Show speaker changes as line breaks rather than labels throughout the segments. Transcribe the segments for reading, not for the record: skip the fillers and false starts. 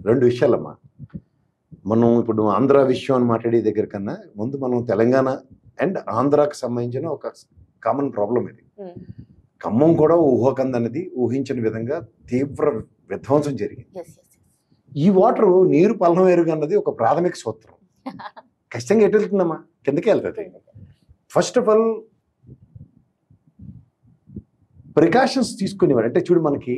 రెండు విషయాలమ్మా. మనం ఇప్పుడు ఆంధ్ర విషయం అని మాట్లాడే దగ్గర కన్నా ముందు మనం తెలంగాణ అండ్ ఆంధ్రాకి సంబంధించిన ఒక కామన్ ప్రాబ్లం ఇది. ఖమ్మం కూడా ఊహకందన్నది ఊహించిన విధంగా తీవ్ర విధ్వంసం జరిగింది. ఈ వాటర్ నీరు పలనం ఎరుగు అన్నది ఒక ప్రాథమిక సూత్రం. ఖచ్చితంగా ఎటు వెళ్తుందమ్మా? కిందకి వెళ్తుంది. ఫస్ట్ ఆఫ్ ఆల్ ప్రికాషన్స్ తీసుకునేవాడు. అంటే చూడు, మనకి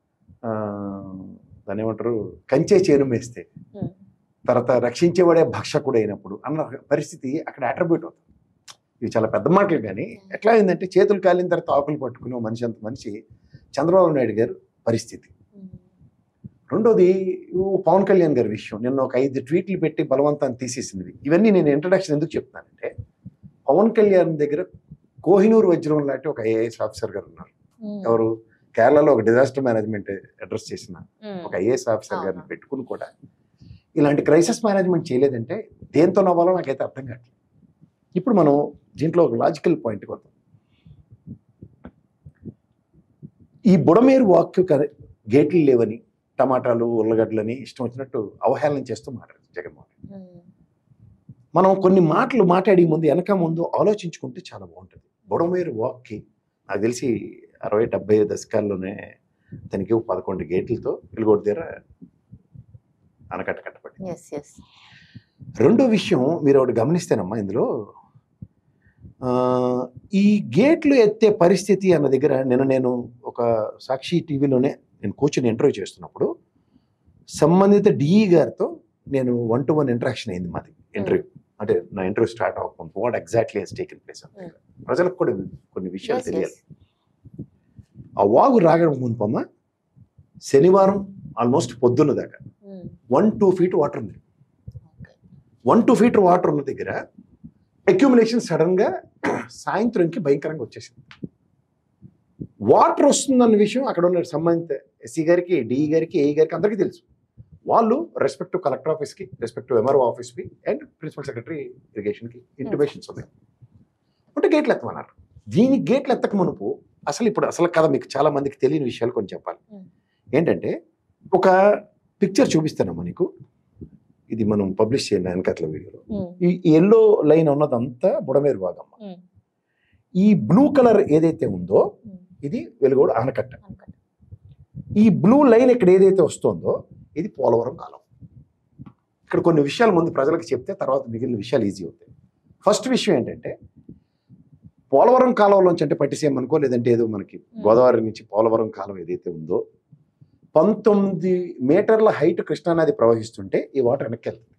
దాని ఏమంటారు, కంచే చేను మేస్తే తర్వాత రక్షించేవాడే భక్షకుడు అయినప్పుడు అన్న పరిస్థితి అక్కడ అట్రిబ్యూట్ అవుతుంది. ఇవి చాలా పెద్ద మాటలు, కానీ ఎట్లా అయిందంటే చేతులు కాలిన తర్వాత ఆకులు పట్టుకుని మనిషి అంత మనిషి చంద్రబాబు నాయుడు గారు పరిస్థితి. రెండోది పవన్ కళ్యాణ్ గారి విషయం. నిన్న ఒక 5 ట్వీట్లు పెట్టి బలవంతాన్ని తీసేసినవి. ఇవన్నీ నేను ఇంట్రడక్షన్ ఎందుకు చెప్తానంటే, పవన్ కళ్యాణ్ దగ్గర కోహినూరు వజ్రం లాంటి ఒక ఐఏఎస్ ఆఫీసర్ గారు ఉన్నారు. ఎవరు? కేరళలో ఒక డిజాస్టర్ మేనేజ్మెంట్ అడ్రస్ చేసిన ఒక ఐఏఎస్ ఆఫీసర్ గారిని పెట్టుకుని కూడా ఇలాంటి క్రైసిస్ మేనేజ్మెంట్ చేయలేదంటే దేంతో నవ్వాలో నాకైతే అర్థం కావట్లేదు. ఇప్పుడు మనం దీంట్లో ఒక లాజికల్ పాయింట్కి వద్దాం. ఈ బుడమేరు వాక్ గేట్లు లేవని, టమాటాలు ఉల్లగడ్డలని ఇష్టం వచ్చినట్టు అవహేళన చేస్తూ మాట్లాడు జగన్మోహన్ రెడ్డి. మనం కొన్ని మాటలు మాట్లాడే ముందు వెనక ముందు ఆలోచించుకుంటే చాలా బాగుంటుంది. బుడమేరు వాక్కి నాకు తెలిసి 60-70 దశకాల్లోనే దానికి 11 గేట్లతో వెలుగొట్టు దగ్గర ఆనకట్ట కట్టబడింది. రెండో విషయం మీరు ఒకటి గమనిస్తేనమ్మా, ఇందులో ఈ గేట్లు ఎత్తే పరిస్థితి అన్న దగ్గర నేను ఒక సాక్షి టీవీలోనే నేను కూర్చొని ఇంటర్వ్యూ చేస్తున్నప్పుడు సంబంధిత డిఈ గారితో నేను 1-to-1 ఇంటరాక్షన్ అయింది మాది. ఇంటర్వ్యూ అంటే నా ఇంటర్వ్యూ స్టార్ట్ అవ్వకుండా what exactly he's taken place. ప్రజలకు కూడా కొన్ని విషయాలు తెలియాలి. ఆ వాగు రాగడం ముంపమ్మ శనివారం ఆల్మోస్ట్ పొద్దున్న దాకా 1-2 feet వాటర్ ఉంది. 1-2 feet వాటర్ ఉన్న దగ్గర అక్యుములేషన్ సడన్ గా సాయంత్రంకి భయంకరంగా వచ్చేసింది. వాటర్ వస్తుందన్న విషయం అక్కడ ఉన్న సంబంధిత ఎస్సీ గారికి, డిఈ గారికి, ఏఈ గారికి అందరికీ తెలుసు. వాళ్ళు రెస్పెక్టివ్ కలెక్టర్ ఆఫీస్కి, రెస్పెక్టివ్ ఎంఆర్ఓ ఆఫీస్కి అండ్ ప్రిన్సిపల్ సెక్రటరీ ఇరిగేషన్కి ఇంటిమేషన్స్ ఉన్నాయి. అంటే గేట్లు ఎత్తమన్నారు. దీనికి గేట్లు ఎత్తక మునుపు అసలు కథ మీకు చాలా మందికి తెలియని విషయాలు కొన్ని చెప్పాలి. ఏంటంటే ఒక పిక్చర్ చూపిస్తానమ్మా నీకు. ఇది మనం పబ్లిష్ చేయండి వెనకట్ల వీడియోలో. ఈ ఎల్లో లైన్ ఉన్నదంతా బుడమేరు భాగం. ఈ బ్లూ కలర్ ఏదైతే ఉందో ఇది వెలుగోడు ఆనకట్ట. ఈ బ్లూ లైన్ ఇక్కడ ఏదైతే వస్తుందో ఇది పోలవరం కాలం. ఇక్కడ కొన్ని విషయాలు ముందు ప్రజలకు చెప్తే తర్వాత మిగిలిన విషయాలు ఈజీ అవుతాయి. ఫస్ట్ విషయం ఏంటంటే, పోలవరం కాలంలోంచి అంటే పట్టిసీమ అనుకో, లేదంటే ఏదో మనకి గోదావరి నుంచి పోలవరం కాలం ఏదైతే ఉందో 19 మీటర్ల హైట్ కృష్ణానది ప్రవహిస్తుంటే ఈ వాటర్ వెనక్కి వెళ్తుంది.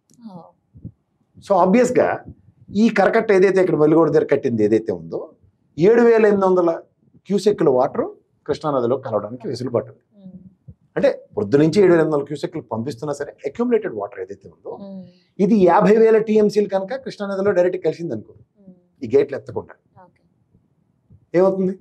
సో ఆబ్వియస్గా ఈ కరకట్ట ఏదైతే ఇక్కడ వెలుగోడు దగ్గర కట్టింది ఏదైతే ఉందో 7,800 క్యూసెక్కుల వాటర్ కృష్ణానదిలో కలవడానికి వెసులుబాటు ఉంది. అంటే పొద్దు నుంచి 7,800 క్యూసెక్లు పంపిస్తున్నా సరే అక్యుములేటెడ్ వాటర్ ఏదైతే ఉందో ఇది 50,000 TMCలు కనుక కృష్ణానదిలో డైరెక్ట్ కలిసింది అనుకో, ఈ గేట్లు ఎత్తకుండా ఏమవుతుంది?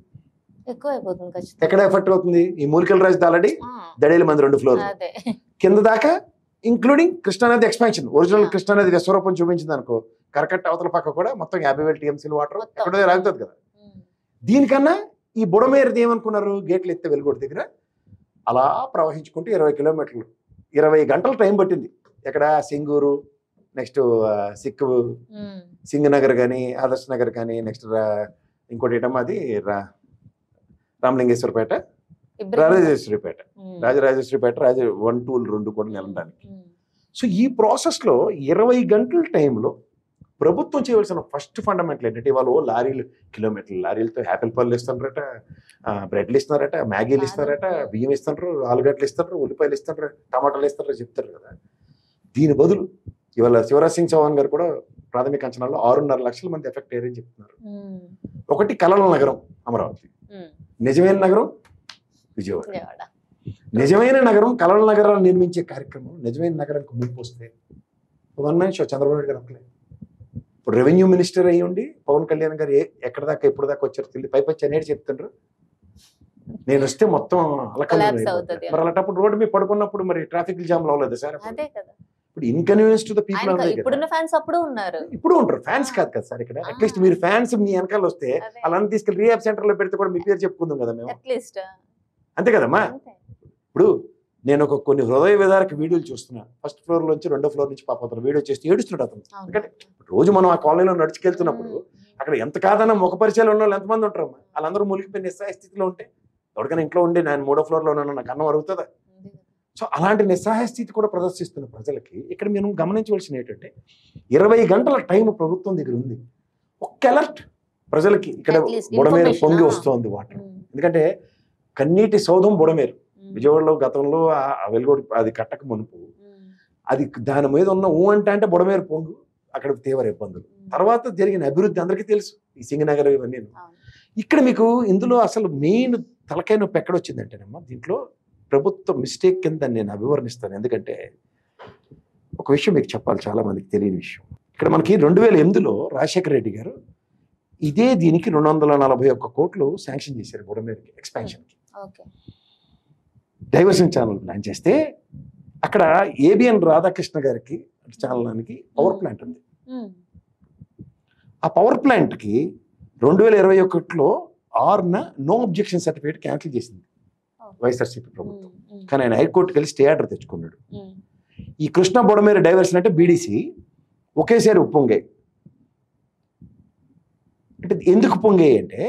ఎక్కడ ఎఫెక్ట్ అవుతుంది? ఈ మూలికల రాజు ఆల్రెడీ దడేల మంది 2 ఫ్లోర్లు కింద దాకా ఇంక్లూడింగ్ కృష్ణానది ఎక్స్పాన్షన్. ఒరిజినల్ కృష్ణానది విశ్వరూపం చూపించింది అనుకో, కరకట్ట అవతల పక్క కూడా మొత్తం 50,000 TMCలు వాటర్ ఎక్కడో రాగుతుంది కదా. దీనికన్నా ఈ బుడమేరుది ఏమనుకున్నారు, గేట్లు ఎత్తే వెలుగొట్టు దగ్గర అలా ప్రవహించుకుంటూ 20 కిలోమీటర్లు 20 గంటలు టైం పట్టింది. ఎక్కడ సింగూరు, నెక్స్ట్ సింగనగర్ కానీ, ఆదర్శ్ నగర్ కానీ, నెక్స్ట్ ఇంకోటి ఏటమ్మా అది రామలింగేశ్వరపేట, రాజరాజేశ్వరిపేట, 1, 2, 2 కూడా నిలడానికి. సో ఈ ప్రాసెస్లో 20 గంటల టైంలో ప్రభుత్వం చేయవలసిన ఫస్ట్ ఫండమెంటల్ ఏంటంటే, వాళ్ళు లారీలతో యాపిల్ పళ్ళు ఇస్తున్నారట, బ్రెడ్లు ఇస్తున్నారట, మ్యాగీలు ఇస్తున్నారట, బియ్యం ఇస్తున్నారు, ఆలుగడ్డలు ఇస్తున్నారు, ఉల్లిపాయలు ఇస్తున్నారు, టమాటాలు ఇస్తున్నారో చెప్తారు కదా. దీని బదులు ఇవాళ శివరాజ్ సింగ్ చౌహాన్ గారు కూడా ప్రాథమిక అంచనాల్లో 6.5 లక్షల మంది ఎఫెక్ట్ అయ్యారని చెప్తున్నారు. ఒకటి కలల నగరం అమరావతి, నిజమైన నగరం విజయవాడ. నిజమైన నగరం కలల నగరాన్ని నిర్మించే కార్యక్రమం నిజమైన నగరానికి ముంపు వస్తే 1 man show చంద్రబాబు నాయుడు గారు అక్కలే. ఇప్పుడు రెవెన్యూ మినిస్టర్ అయ్యి ఉండి పవన్ కళ్యాణ్ గారు ఎక్కడ దాకా ఎప్పుడు దాకా వచ్చారు తెలియదు, పైపచ్చి అనేది చెప్తుండ్రు. నేను వస్తే మొత్తం మరి అలాంటప్పుడు రోడ్డు మీద పడుకున్నప్పుడు మరి ట్రాఫిక్ జామ్ అవ్వలేదు సార్. ఇప్పుడు ఇన్కన్వీనియన్స్ టు ద పీపుల్ ఇప్పుడు ఉంటారు. ఫ్యాన్స్ కాదు కదా సార్ ఇక్కడ. అట్లీస్ట్ మీరు ఫ్యాన్స్ మీ వెనకాల వస్తే అలాంటి తీసుకెళ్ళి రీహాబ్ సెంటర్ లో పెడితే కూడా మీ పేరు చెప్పుకుందాం కదా మేము, అంతే కదమ్మా. ఇప్పుడు నేను కొన్ని హృదయ విదారక వీడియోలు చూస్తున్నా. ఫస్ట్ ఫ్లోర్ నుంచి రెండో ఫ్లోర్ నుంచి పాప అతను వీడియో చేస్తే ఏడుస్తున్నాడు అతను. ఎందుకంటే రోజు మనం ఆ కాలనీలో నడుచుకెళ్తున్నప్పుడు అక్కడ ఎంత కాదన్నా ముఖ పరిచయాలు ఉన్న వాళ్ళు ఎంతమంది ఉంటారు, వాళ్ళందరూ మునిగిపోయిన నిస్సహాయ స్థితిలో ఉంటే ఎవరికైనా ఇంట్లో ఉండి నేను 3వ ఫ్లోర్లో ఉన్నాను నాకు అన్నం అరుగుతుందా? సో అలాంటి నిస్సహాయ స్థితి కూడా ప్రదర్శిస్తున్న ప్రజలకి ఇక్కడ మేము గమనించవలసిన ఏంటంటే 20 గంటల టైం ప్రభుత్వం దగ్గర ఉంది. ఒక్క అలర్ట్ ప్రజలకి ఇక్కడ బుడమేరు పొంగి వస్తుంది వాటర్. ఎందుకంటే కన్నీటి సౌధం బుడమేరు. విజయవాడలో గతంలో ఆ వెలుగోడు అది కట్టక మునుపు అది దాని మీద ఉన్న అంటే బుడమేరు పొంగు అక్కడ తీవ్ర ఇబ్బందులు. తర్వాత జరిగిన అభివృద్ధి అందరికీ తెలుసు, ఈ సింగనగర్ ఇవన్నీ. ఇక్కడ మీకు ఇందులో అసలు మెయిన్ తలకాయ నొప్పి ఎక్కడ వచ్చిందంటేనమ్మా, దీంట్లో ప్రభుత్వ మిస్టేక్ కింద నేను అభివర్ణిస్తాను. ఎందుకంటే ఒక విషయం మీకు చెప్పాలి, చాలా మందికి తెలియని విషయం. ఇక్కడ మనకి 2008లో రాజశేఖర రెడ్డి గారు ఇదే దీనికి 241 కోట్లు శాంక్షన్ చేశారు బుడమేరుకి ఎక్స్పాన్షన్కి. డైవర్షన్ ఛానల్ ప్లాన్ చేస్తే అక్కడ ఏబిఎన్ రాధాకృష్ణ గారికి ఛానల్కి పవర్ ప్లాంట్ ఉంది. ఆ పవర్ ప్లాంట్కి 2021లో 6న నో అబ్జెక్షన్ సర్టిఫికేట్ క్యాన్సిల్ చేసింది వైఎస్ఆర్సీపీ ప్రభుత్వం. కానీ ఆయన హైకోర్టుకి వెళ్ళి స్టే ఆర్డర్ తెచ్చుకున్నాడు. ఈ కృష్ణా బుడమేరు డైవర్షన్ అంటే బీడీసీ ఒకేసారి ఉప్పొంగాయి. అంటే ఎందుకు పొంగాయి అంటే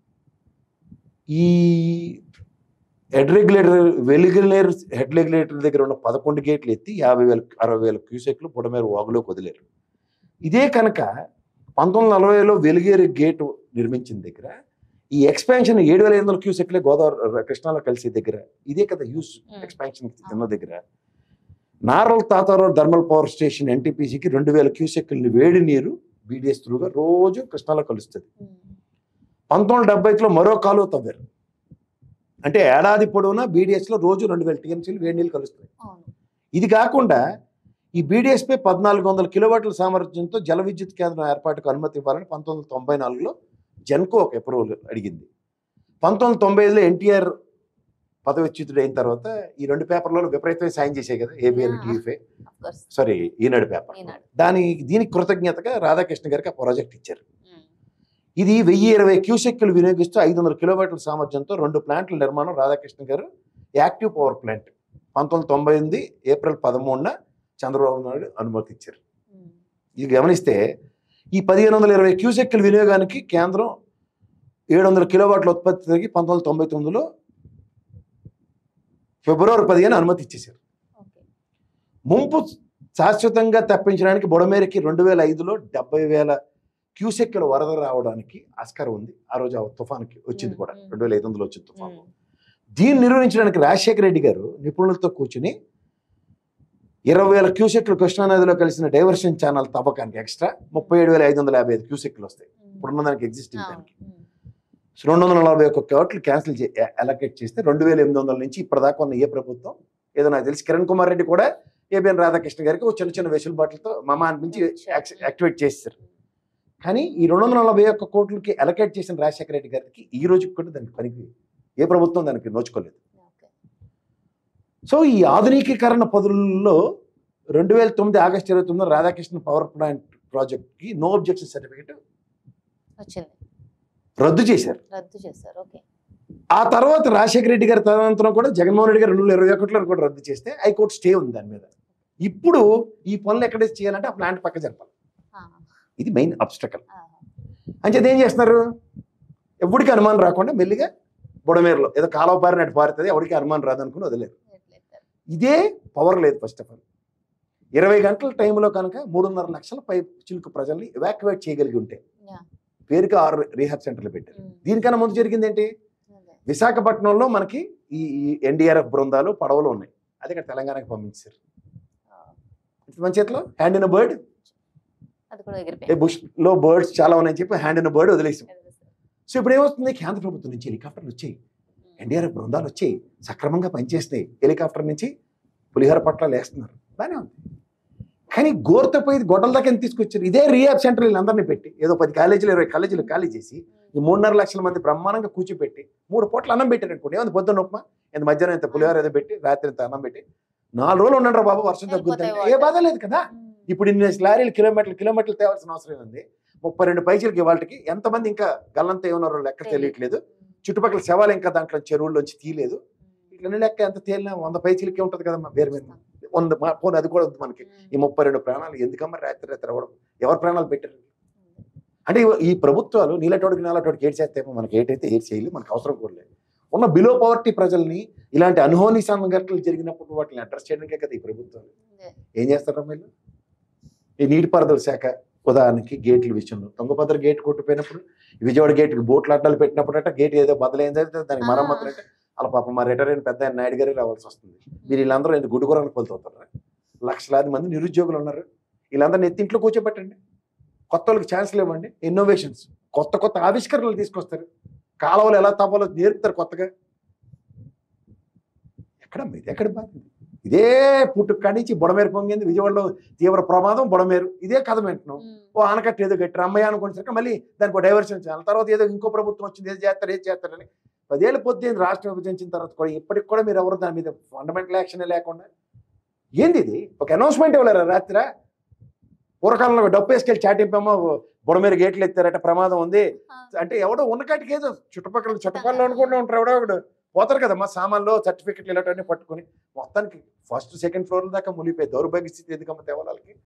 ఈ హెడ్ రెగ్యులేటర్ దగ్గర ఉన్న 11 గేట్లు ఎత్తి 50,000-60,000 క్యూసెక్లు బుడమేరు వాగులోకి వదిలేరు. ఇదే కనుక 1940లో వెలుగేరు గేటు నిర్మించిన దగ్గర ఈ ఎక్స్పాన్షన్ 7,500 క్యూసెక్లే గోదావరి కృష్ణాలో కలిసే దగ్గర ఇదే కదా యూస్ ఎక్స్పాన్షన్ ఉన్న దగ్గర Narla Tatarao thermal power station ఎన్టీపీసీకి 2,000 క్యూసెక్లని వేడి నీరు బీడీఎస్ త్రూగా రోజు కృష్ణాలో కలుస్తుంది. 1970లో మరో కాలువ తవ్వారు. అంటే ఏడాది పొడవునా బీడీఎస్లో రోజు 2,000 టీఎంసీలు వేడి నీళ్ళు కలుస్తాయి. ఇది కాకుండా ఈ బీడీఎస్పై 1,400 కిలోవాట్ల సామర్థ్యంతో జల విద్యుత్ కేంద్రం ఏర్పాటుకు అనుమతి ఇవ్వాలని 1994లో జెన్కో ఒక అప్రూవల్ అడిగింది. 1995లో ఎన్టీఆర్ పదవిచ్యుతుడు అయిన తర్వాత ఈ 2 పేపర్లలో విపరీతమైన సాయం చేశాయి కదా, ఏబిఎన్ టీవీఫై సారీ ఈనాడు పేపర్. దీనికి కృతజ్ఞతగా రాధాకృష్ణ గారికి ఆ ప్రాజెక్ట్ ఇచ్చారు. ఇది 1020 క్యూసెక్లు వినియోగిస్తూ 500 కిలోవాట్ల సామర్థ్యంతో 2 ప్లాంట్ల నిర్మాణం Radhakrishna garu active power plant 1998 April 13న చంద్రబాబు నాయుడు అనుమతి ఇచ్చారు. ఇది గమనిస్తే ఈ 1,520 క్యూసెక్ల వినియోగానికి కేంద్రం 700 కిలోవాట్ల ఉత్పత్తికి 1999లో ఫిబ్రవరి 15న అనుమతి ఇచ్చేశారు. ముంపు శాశ్వతంగా తప్పించడానికి బుడమేరుకి 2005లో 70,000 క్యూసెక్ల వరద రావడానికి ఆస్కారం ఉంది. ఆ రోజు ఆ తుఫాన్కి వచ్చింది కూడా 2005లో వచ్చింది తుఫాను. దీన్ని నిర్వహించడానికి రాజశేఖర రెడ్డి గారు నిపుణులతో కూర్చుని 20,000 క్యూసెక్లు కృష్ణానదిలో కలిసిన డైవర్షన్ ఛానల్ తవ్వకానికి ఎక్స్ట్రా 37,555 క్యూసెక్లు వస్తాయి. ఇప్పుడున్న దానికి ఎగ్జిస్టింగ్ దానికి 241 కోట్లు క్యాన్సిల్ అలొకేట్ చేస్తే 2,800 నుంచి ఇప్పటిదాకా ఉన్న ఏ ప్రభుత్వం ఏదో నాకు తెలిసి కిరణ్ కుమార్ రెడ్డి కూడా ఏబిఎన్ రాధాకృష్ణ గారికి ఒక చిన్న వెసులుబాట్లతో మమా అనిపించి యాక్టివేట్ చేస్తారు. కానీ ఈ 241 కోట్లకి అలొకేట్ చేసిన రాజశేఖర రెడ్డి గారికి ఈ రోజుకి కూడా దానికి పనికి ఏ ప్రభుత్వం దానికి నోచుకోలేదు. సో ఈ ఆధునికీకరణ పదులలో 2009 ఆగస్టు 29 రాధాకృష్ణ పవర్ ప్లాంట్ ప్రాజెక్ట్కి నో అబ్జెక్షన్ సర్టిఫికేట్ రద్దు చేశారు. ఆ తర్వాత రాజశేఖర రెడ్డి గారి తదనంతరం కూడా జగన్మోహన్ రెడ్డి గారు 2021లో కూడా రద్దు చేస్తే హైకోర్టు స్టే ఉంది దాని మీద. ఇప్పుడు ఈ పనులు ఎక్కడ చేయాలంటే ఆ ప్లాంట్ పక్క జరపాలి. ఇది మెయిన్ అబ్స్టకల్. అంచేది ఏం చేస్తున్నారు, ఎవరికి అనుమానం రాకుండా మెల్లిగా బుడమేరులో ఏదో కాలువ పారినట్టు పారుతుంది, ఎవరికి అనుమానం రాదనుకుని వదిలేరు. ఇదే పవర్ లేదు. ఫస్ట్ ఆఫ్ ఆల్ 20 గంటల టైంలో కనుక 3.5 లక్షల పై చిలుకు ప్రజల్ని ఎవాక్యువేట్ చేయగలిగి ఉంటే పేరుకి 6 రీహాబ్ సెంటర్లు పెట్టారు. దీనికన్నా ముందు జరిగింది ఏంటి, విశాఖపట్నంలో మనకి ఈ ఎన్డీఆర్ఎఫ్ బృందాలు పడవలు ఉన్నాయి, అది ఇక్కడ తెలంగాణకి పంపించారు. మన చేతిలో హ్యాండ్ ఇన్ బర్డ్, బుష్ లో బర్డ్స్ చాలా ఉన్నాయని చెప్పి హ్యాండ్ ఇన్ బర్డ్ వదిలేసాం. సో ఇప్పుడు ఏమవుతుంది, కేంద్ర ప్రభుత్వం నుంచి హెలికాప్టర్లు వచ్చాయి, ఎన్డీఆర్ఎఫ్ బృందాలు వచ్చాయి, సక్రమంగా పనిచేస్తున్నాయి, హెలికాప్టర్ నుంచి పులిహోర పట్ల వేస్తున్నారు, బాగానే ఉంది. కానీ గోర్తపోయి గొడవల దాకా తీసుకొచ్చారు. ఇదే రీహాబ్ సెంటర్ వీళ్ళందరినీ పెట్టి ఏదో 10 కాలేజీలు 20 కాలేజీలు ఖాళీ చేసి ఈ 3.5 లక్షల మంది బ్రహ్మాండంగా కూర్చోపెట్టి 3 పూట్ల అన్నం పెట్టారు అనుకోండి. ఏమంది పొద్దున్న ఉప్మా, ఎంత మధ్యాహ్నం ఎంత పులిహోర ఏదో పెట్టి రాత్రి ఎంత అన్నం పెట్టి 4 రోజులు ఉండండి బాబు, వర్షం తగ్గుతుంది, ఏ బాధ లేదు కదా. ఇప్పుడు ఇన్ని లారీలు కిలోమీటర్లు తేవాల్సిన అవసరం ఉంది. 32 పైచీలకి వాళ్ళకి ఎంతమంది ఇంకా గల్లంతా ఏమన్నారో లెక్క తెలియట్లేదు. చుట్టుపక్కల శవాలు ఇంకా దాంట్లో చెరువుల్లోంచి తీయలేదు. ఇక ఇట్లనే లెక్క ఎంత తేలినా 100 పైచీలకే ఉంటుంది కదమ్మా పేరు మీద 100 పోనీ అది కూడా ఉంది మనకి. ఈ 32 ప్రాణాలు ఎందుకమ్మా రాత్రి రాత్రి అవ్వడం? ఎవరు ప్రాణాలు పెట్టారు? అంటే ఈ ప్రభుత్వాలు నీలాటోడికి నాలాటోడికి ఏడ్ చేస్తాయేమో, మనకి ఏటైతే ఏడ్ చేయలేదు, మనకు అవసరం కూడా లేదు. ఉన్న బిలో పవర్టీ ప్రజల్ని ఇలాంటి అనుహోని సంఘటనలు జరిగినప్పుడు వాటిని అడ్రస్ చేయడానికే కదా ఈ ప్రభుత్వాలు. ఏం చేస్తారా మీరు? ఈ నీటిపారుదల శాఖ ఉదాహరణకి గేట్ల విషయంలో తుంగభద్ర గేట్ కొట్టిపోయినప్పుడు విజయవాడ గేట్కి బోట్లు అడ్డాలు పెట్టినప్పుడు అంటే గేట్ ఏదో బదలైంది అయితే దానికి మరమ్మతులు అంటే అలా పాపం మా రిటైర్ అయిన పెద్ద ఆయన నాయుడు గారికి రావాల్సి వస్తుంది. మీరు వీళ్ళందరూ ఎందుకు గుడ్డుగురానికి కొలుతవుతారు? లక్షలాది మంది నిరుద్యోగులు ఉన్నారు. వీళ్ళందరూ ఎత్తింట్లో కూర్చోబెట్టండి, కొత్త వాళ్ళకి ఛాన్స్లు ఇవ్వండి, ఇన్నోవేషన్స్, కొత్త కొత్త ఆవిష్కరణలు తీసుకొస్తారు, కాలువలు ఎలా తవ్వాలో నేర్పుతారు కొత్తగా. ఎక్కడ మీది ఎక్కడ బాగుంది? ఇదే పుట్టుకు కానించి బుడమేరు పొంగింది, విజయవాడలో తీవ్ర ప్రమాదం బుడమేరు, ఇదే కథ వింటున్నాం. ఓ ఆనకట్ట ఏదో గట్టి అమ్మయ్య అనుకునేసరికి మళ్ళీ దానికి ఒక డైవర్షన్ ఛానల్, తర్వాత ఏదో ఇంకో ప్రభుత్వం వచ్చింది, ఏది చేస్తారని 10 ఏళ్ళు పొద్దున్న రాష్ట్రం విభజించిన తర్వాత కూడా ఇప్పటికి కూడా మీరు ఎవరు దాని మీద ఫండమెంటల్ యాక్షన్ లేకుండా ఏంది ఇది? ఒక అనౌన్స్మెంట్ ఇవ్వలేరా రాత్రి? పూర్వకాలంలో డబ్బు వేసుకెళ్ళి చాటింపేమో బుడమేరు గేట్లు ఎత్తారట ప్రమాదం ఉంది అంటే ఎవడో ఉన్నకాటికి ఏదో చుట్టుపక్కల అనుకుంటూ ఉంటారు, ఎవడో ఒకడు పోతారు కదా మా సామాన్లు సర్టిఫికెట్లు ఇలాంటివన్నీ పట్టుకుని మొత్తానికి ఫస్ట్ సెకండ్ ఫ్లోర్ దాకా మునిగిపోయి దౌర్భాగ్య స్థితి ఎందుకమ్మ తేవాలకి.